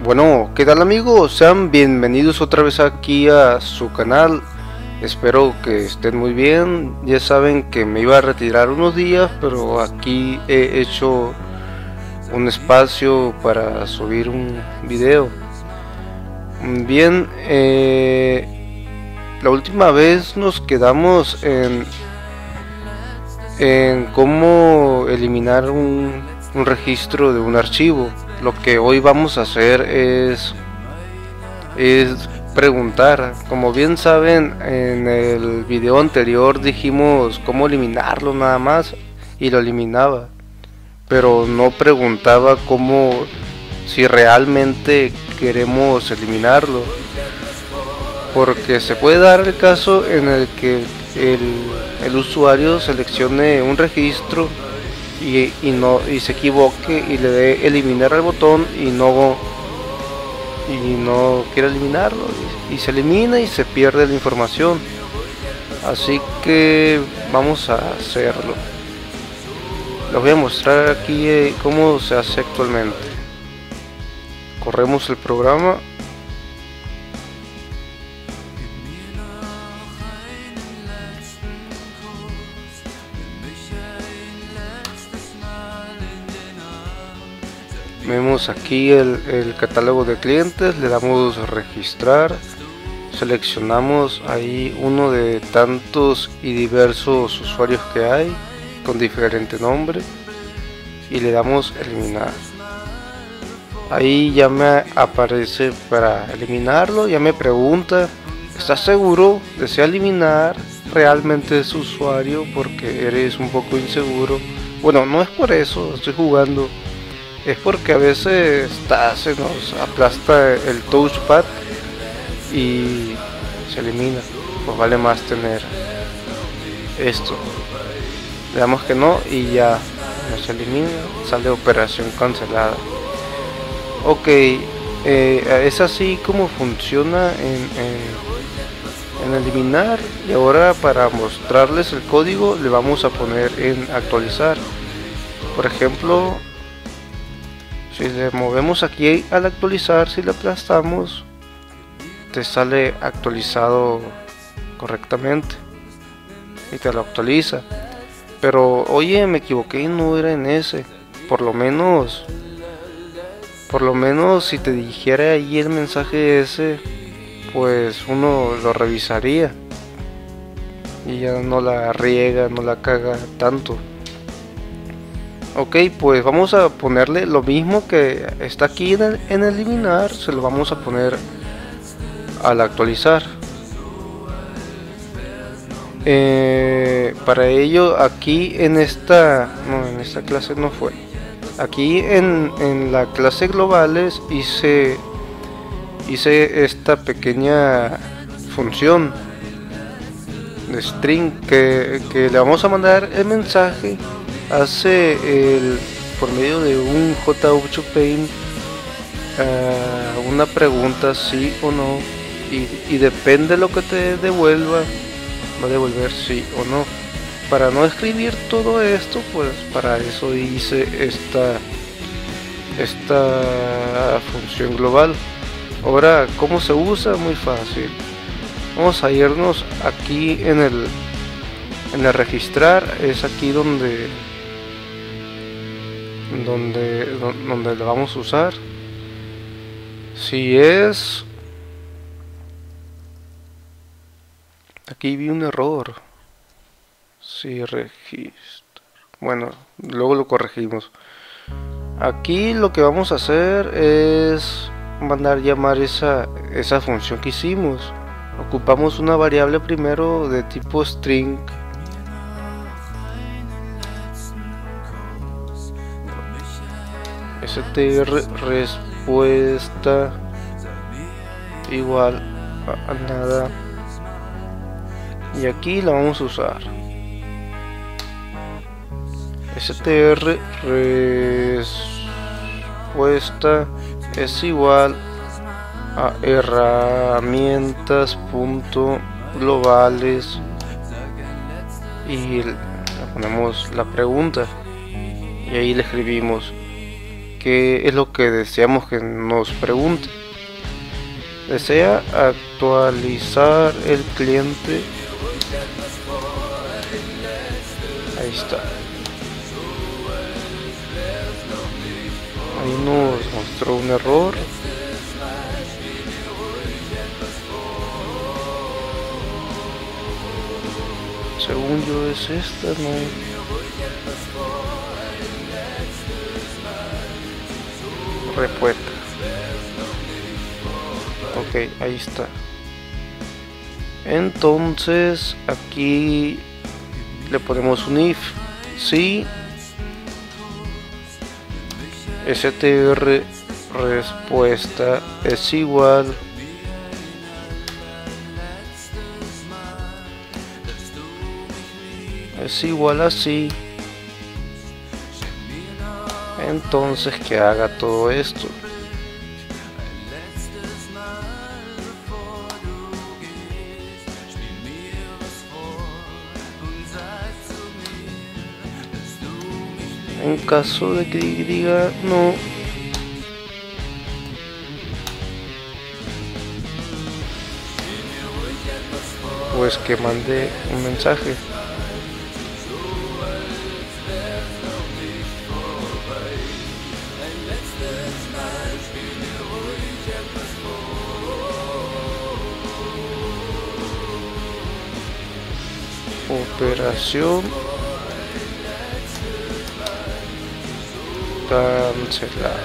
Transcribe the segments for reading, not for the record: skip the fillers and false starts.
Bueno, ¿qué tal amigos? Sean bienvenidos otra vez aquí a su canal. Espero que estén muy bien. Ya saben que me iba a retirar unos días, pero aquí he hecho un espacio para subir un video. Bien, la última vez nos quedamos en cómo eliminar un registro de un archivo. Lo que hoy vamos a hacer es preguntar. Como bien saben, en el video anterior dijimos cómo eliminarlo nada más y lo eliminaba, pero no preguntaba cómo, si realmente queremos eliminarlo, porque se puede dar el caso en el que el usuario seleccione un registro y se equivoque y le dé eliminar al botón y no quiere eliminarlo, y se elimina y se pierde la información. Así que vamos a hacerlo. Les voy a mostrar aquí cómo se hace actualmente. Corremos el programa. Vemos aquí el catálogo de clientes, le damos a registrar, seleccionamos ahí uno de tantos y diversos usuarios que hay con diferente nombre y le damos eliminar. Ahí ya me aparece para eliminarlo, ya me pregunta: ¿estás seguro? ¿Desea eliminar realmente ese usuario? Porque eres un poco inseguro. Bueno, no es por eso, estoy jugando. Es porque a veces se nos aplasta el touchpad y se elimina. Pues vale más tener esto. Le damos que no y ya no se elimina. Sale operación cancelada. Ok, es así como funciona en eliminar. Y ahora, para mostrarles el código, le vamos a poner en actualizar. Por ejemplo, si le movemos aquí al actualizar, si le aplastamos, te sale actualizado correctamente y te lo actualiza. Pero oye, me equivoqué, no era en ese. Por lo menos si te dijera ahí el mensaje ese, pues uno lo revisaría y ya no la riega, no la caga tanto. Ok, pues vamos a ponerle lo mismo que está aquí en eliminar, se lo vamos a poner al actualizar. Para ello, aquí en esta clase no fue. Aquí en la clase globales hice esta pequeña función de string que le vamos a mandar el mensaje. Hace por medio de un J8 Paint una pregunta sí o no, y depende de lo que te devuelva, va a devolver sí o no. Para no escribir todo esto, pues para eso hice esta función global. Ahora, ¿cómo se usa? Muy fácil. Vamos a irnos aquí en el registrar. Es aquí donde lo vamos a usar. Si es, aquí vi un error. Si registro, bueno, luego lo corregimos. Aquí lo que vamos a hacer es mandar llamar esa función que hicimos. Ocupamos una variable primero de tipo string. str respuesta igual a nada, y aquí la vamos a usar. str respuesta es igual a herramientas.globales y le ponemos la pregunta y ahí le escribimos: qué es lo que deseamos que nos pregunte. Desea actualizar el cliente. Ahí está. Ahí nos mostró un error. Según yo es esta, no. Respuesta. Ok, ahí está. Entonces aquí le ponemos un if. Si str respuesta es igual a sí, entonces que haga todo esto. En caso de que diga no, pues que mande un mensaje. Operación cancelada.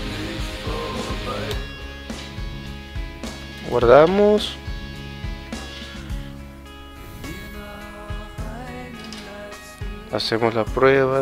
Guardamos. Hacemos la prueba.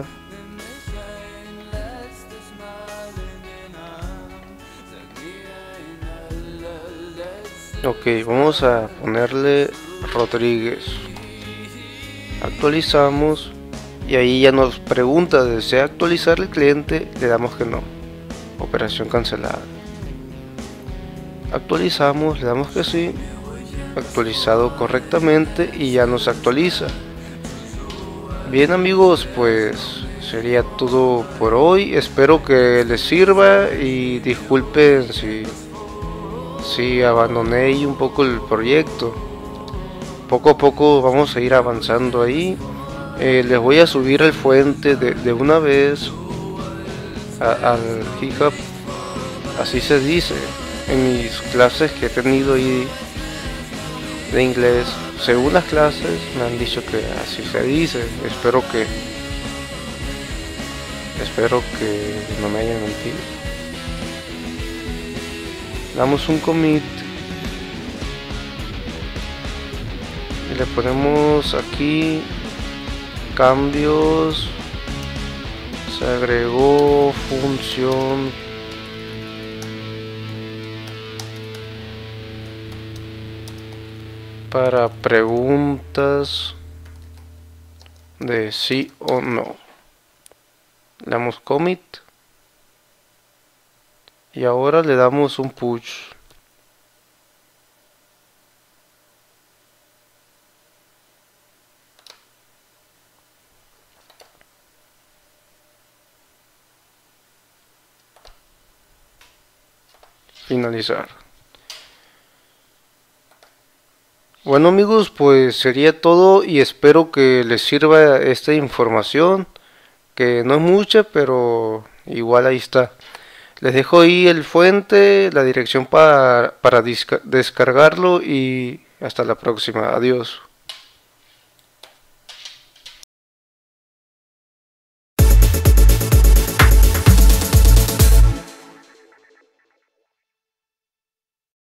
Ok, vamos a ponerle Rodríguez. Actualizamos y ahí ya nos pregunta: ¿desea actualizar el cliente? Le damos que no. Operación cancelada. Actualizamos, le damos que sí. Actualizado correctamente y ya nos actualiza. Bien amigos, pues sería todo por hoy. Espero que les sirva y disculpen si abandoné un poco el proyecto. Poco a poco vamos a ir avanzando ahí. Les voy a subir el fuente de una vez al GitHub, así se dice en mis clases que he tenido ahí de inglés. Según las clases me han dicho que así se dice. Espero que no me hayan mentido. Damos un commit y le ponemos aquí cambios. Se agregó función para preguntas de sí o no. Le damos commit y ahora le damos un push. Finalizar. Bueno amigos, pues sería todo y espero que les sirva esta información, que no es mucha, pero igual ahí está. Les dejo ahí el fuente, la dirección para descargarlo y hasta la próxima. Adiós.